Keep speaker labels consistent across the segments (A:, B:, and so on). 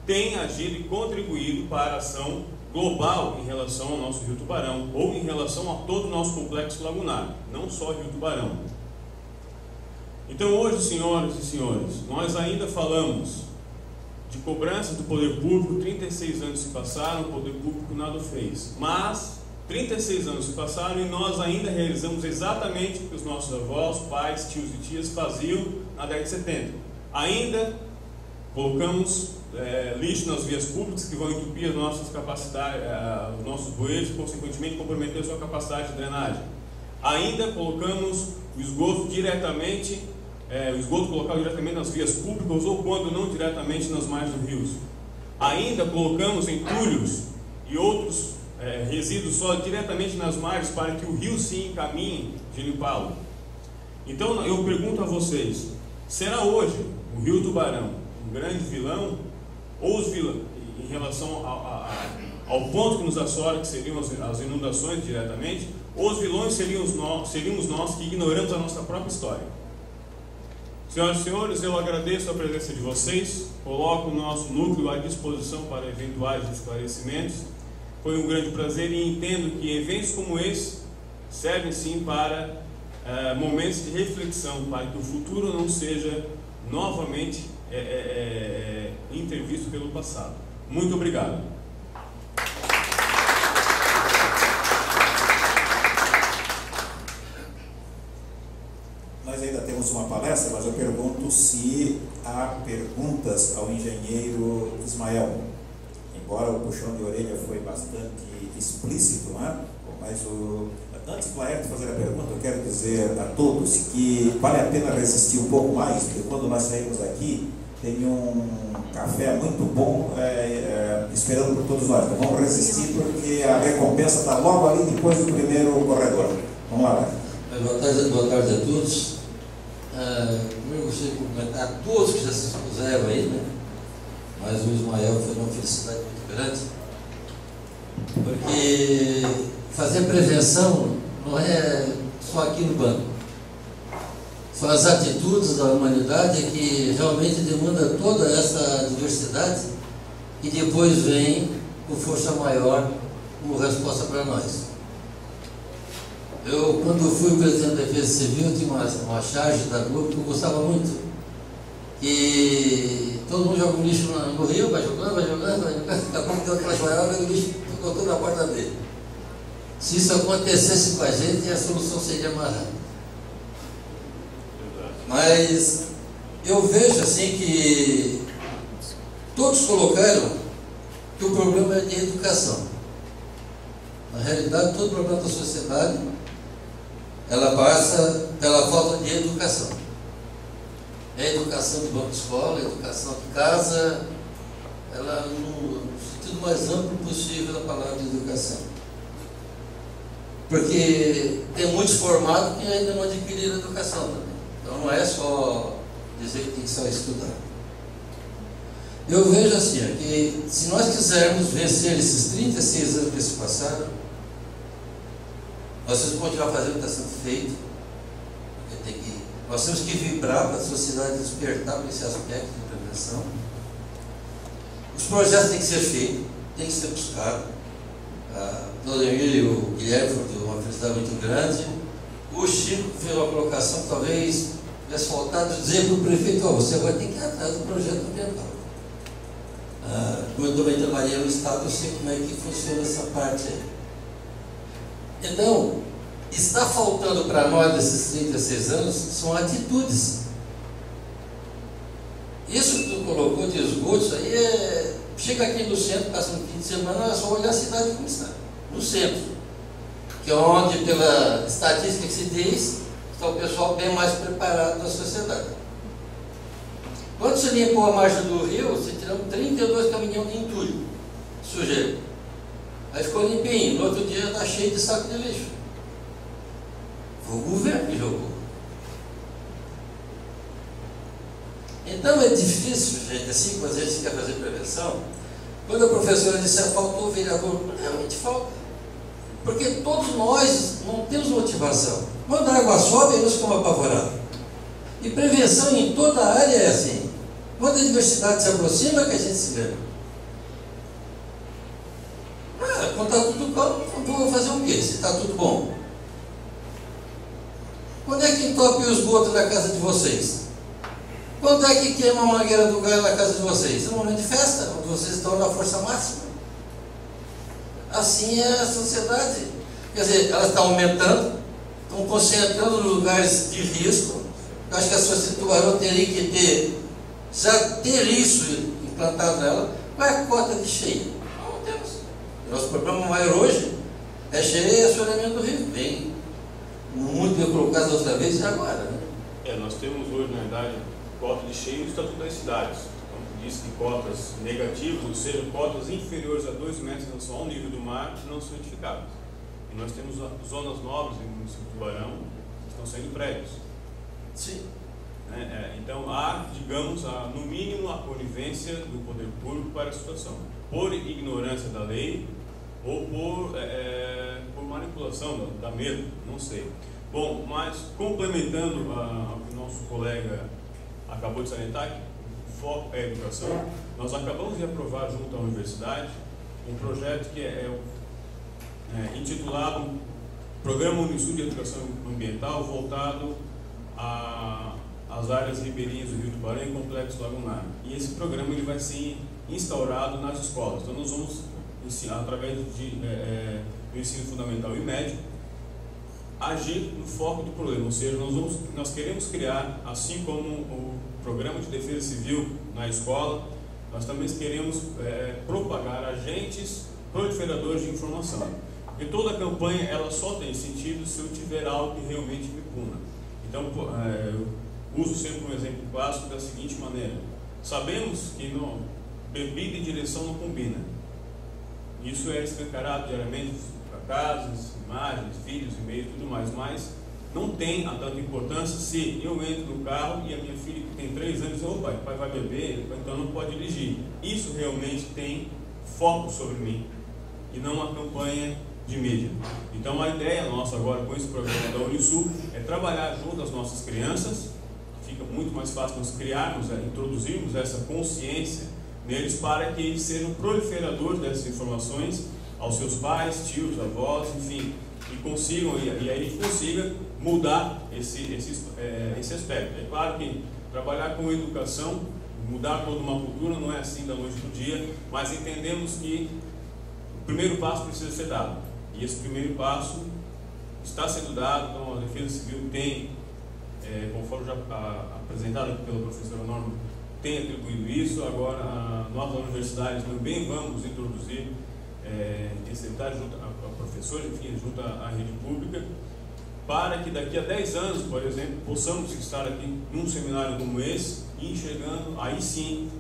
A: tem agido e contribuído para a ação global em relação ao nosso Rio Tubarão, ou em relação a todo o nosso complexo lagunar, não só Rio Tubarão. Então hoje, senhoras e senhores, nós ainda falamos de cobrança do poder público. 36 anos se passaram, o poder público nada fez, mas 36 anos se passaram e nós ainda realizamos exatamente o que os nossos avós, pais, tios e tias faziam na década de 70. Ainda colocamos lixo nas vias públicas, que vão entupir as nossas capacidades, os nossos bueiros, e consequentemente comprometer a sua capacidade de drenagem. Ainda colocamos o esgoto diretamente, o esgoto colocado diretamente nas vias públicas, ou quando não diretamente nas margens dos rios. Ainda colocamos entulhos e outros resíduos sólidos diretamente nas margens para que o rio se encaminhe de limpá-lo. Então eu pergunto a vocês, será hoje o Rio Tubarão um grande vilão, ou os vilões em relação ao ponto que nos assola, que seriam as inundações diretamente, ou os vilões seríamos nós que ignoramos a nossa própria história? Senhoras e senhores, eu agradeço a presença de vocês, coloco o nosso núcleo à disposição para eventuais esclarecimentos. Foi um grande prazer e entendo que eventos como esse servem sim para momentos de reflexão, para que o futuro não seja novamente intervisto pelo passado. Muito obrigado.
B: Nós ainda temos uma palestra, mas eu pergunto se há perguntas ao engenheiro Ismael. Embora o puxão de orelha foi bastante explícito, não é? Mas antes do Laerte fazer a pergunta, eu quero dizer a todos que vale a pena resistir um pouco mais, porque quando nós saímos aqui, tem um café muito bom esperando por todos nós. Então vamos resistir, porque a recompensa está logo ali depois do primeiro corredor. Vamos lá, Laerte.
C: Boa tarde a todos. Eu gostaria de cumprimentar a todos que já se expuseram aí, né? Mas o Ismael foi uma felicidade muito grande, porque fazer prevenção não é só aqui no banco. São as atitudes da humanidade que realmente demanda toda essa diversidade e depois vem com força maior como resposta para nós. Eu, quando fui presidente da Defesa Civil, tinha uma charge da Globo que eu gostava muito. E todo mundo joga o lixo no rio, vai jogando, daqui a pouco deu aquela joelhada e o lixo ficou tudo na porta dele. Se isso acontecesse com a gente, a solução seria mais rápida. Mas eu vejo assim que todos colocaram que o problema é de educação. Na realidade, todo problema da sociedade ela passa pela falta de educação. É a educação do banco de escola, a educação de casa, ela no sentido mais amplo possível da palavra de educação. Porque tem muitos formados que ainda não adquiriram educação também. Então não é só dizer que tem que só estudar. Eu vejo assim, que se nós quisermos vencer esses 36 anos que se passaram, nós temos que continuar fazendo o que está sendo feito. Nós temos que vibrar para a sociedade despertar para esse aspecto de prevenção. Os projetos têm que ser feitos, têm que ser buscados. O Emílio e o Guilherme foram uma felicidade muito grande. O Chico fez uma colocação que talvez tivesse faltado dizer para o prefeito: você vai ter que ir atrás do projeto ambiental. Como eu também trabalhei no Estado, eu sei como é que funciona essa parte aí. Então, está faltando para nós, desses 36 anos, são atitudes. Isso que tu colocou de esgoto, isso aí chega aqui no centro, passa um fim de semana, é só olhar a cidade como está. No centro, que é onde, pela estatística que se diz, está o pessoal bem mais preparado da sociedade. Quando se limpou a margem do rio, se tiramos 32 caminhões de entulho, sujeira. Aí ficou limpinho, no outro dia está cheio de saco de lixo. Foi o governo que jogou. Então é difícil, gente, assim, quando a gente quer fazer prevenção. Quando a professora disse, faltou o vereador, realmente falta. Porque todos nós não temos motivação. Quando a água sobe, nós ficamos apavorados. E prevenção em toda a área é assim. Quando a diversidade se aproxima, é que a gente se vê. Quando está tudo bom, vou fazer o quê? Se está tudo bom. Quando é que entope o esgoto da casa de vocês? Quando é que queima a mangueira do gás na casa de vocês? É um momento de festa, onde vocês estão na força máxima. Assim é a sociedade. Quer dizer, ela está aumentando, estão concentrando nos lugares de risco. Eu acho que a sociedade de Tubarão teria que já ter isso implantado nela. Qual é a cota de cheia? Não temos. O nosso problema maior hoje é cheia e assoreamento do rio. Bem, muito bem colocado outra vez e agora. Né?
A: Nós temos hoje, na verdade, cota de cheia no Estatuto das Cidades. Então, diz que cotas negativas, ou seja, cotas inferiores a 2 metros em relação ao nível do mar, não são edificáveis. E nós temos zonas nobres no município de Tubarão que estão saindo prédios.
C: Sim.
A: Então há, digamos, no mínimo a conivência do poder público para a situação, por ignorância da lei ou por manipulação da mesma, não sei. Bom, mas complementando o que o nosso colega acabou de salientar, que o foco é a educação, nós acabamos de aprovar junto à universidade um projeto que é intitulado Programa Unisul de Educação Ambiental, voltado às áreas ribeirinhas do Rio Tubarão e Complexo Lagunar. E esse programa ele vai ser instaurado nas escolas. Então nós vamos ensinar, através do ensino fundamental e médio, agir no foco do problema, ou seja, nós queremos criar, assim como o programa de defesa civil na escola, nós também queremos propagar agentes proliferadores de informação. Porque toda campanha ela só tem sentido se eu tiver algo que realmente me puna. Então, eu uso sempre um exemplo clássico da seguinte maneira: sabemos que bebida e direção não combina. Isso é escancarado diariamente para casas, imagens, vídeos, e-mails e tudo mais, mas não tem a tanta importância se eu entro no carro e a minha filha que tem 3 anos diz: ô pai vai beber, então não pode dirigir. Isso realmente tem foco sobre mim e não uma campanha de mídia. Então a ideia nossa agora com esse programa da Unisul é trabalhar junto às nossas crianças. Fica muito mais fácil nós introduzirmos essa consciência neles para que eles sejam proliferadores dessas informações aos seus pais, tios, avós, enfim, e consigam, e aí a gente consiga mudar esse aspecto. É claro que trabalhar com educação, mudar toda uma cultura não é assim da noite para o dia, mas entendemos que o primeiro passo precisa ser dado. E esse primeiro passo está sendo dado. Então a Defesa Civil tem, conforme já apresentado aqui pela professora Norma, tem atribuído isso. Agora nós da universidade também vamos introduzir esse detalhe junto a professores, enfim, junto à rede pública, para que daqui a 10 anos, por exemplo, possamos estar aqui num seminário como esse e enxergando aí sim,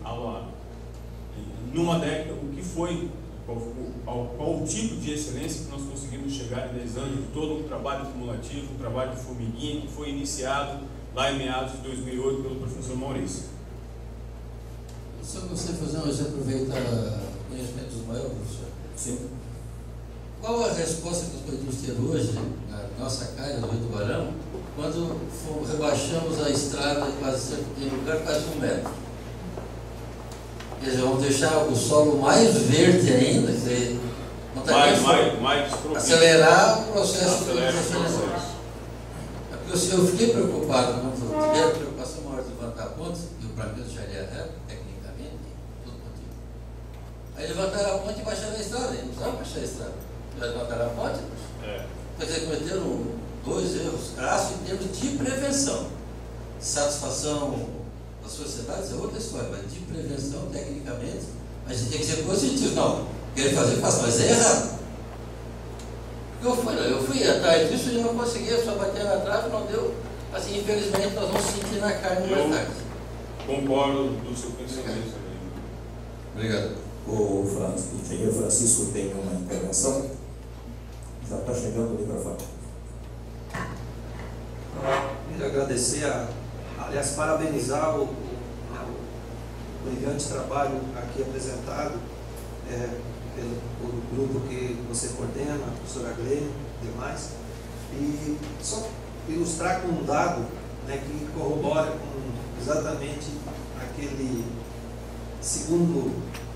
A: numa década, o que foi, qual o tipo de excelência que nós conseguimos chegar em 10 anos, de todo um trabalho cumulativo, um trabalho de formiguinha que foi iniciado lá em meados de 2008 pelo professor Maurício.
C: Só você fazer um exemplo, aproveitar o conhecimento dos maiores, professor.
B: Sim.
C: Qual a resposta que nós podemos ter hoje, na nossa calha do Rio Tubarão, quando rebaixamos a estrada quase em lugar quase 1 metro? Quer dizer, vamos deixar o solo mais verde ainda, quer dizer, não está
A: mais
C: acelerar o processo de desenvolvimento. Eu fiquei preocupado, quando tive a preocupação maior de levantar a ponte, e o Brasil já ia reto, tecnicamente, tudo motivo. Aí levantaram a ponte e baixaram a estrada, eles não precisavam baixar a estrada. Já levantaram a ponte, quer dizer, cometeram 2 erros crassos em termos de prevenção. Satisfação das sociedades é outra história, mas de prevenção, tecnicamente, a gente tem que ser positivo. Não, querer fazer, faça, mas é errado. Eu fui atrás disso e não conseguia, só bater na trave, não deu. Assim, infelizmente, nós vamos sentir na carne mais tarde.
A: Concordo do seu pensamento também.
C: Obrigado.
B: O engenheiro Francisco tem uma intervenção. Já está chegando o microfone.
D: Queria agradecer, aliás, parabenizar o brilhante trabalho aqui apresentado pelo grupo que você coordena, a professora Glênia e demais. E só ilustrar com um dado, né, que corrobora com exatamente aquele segundo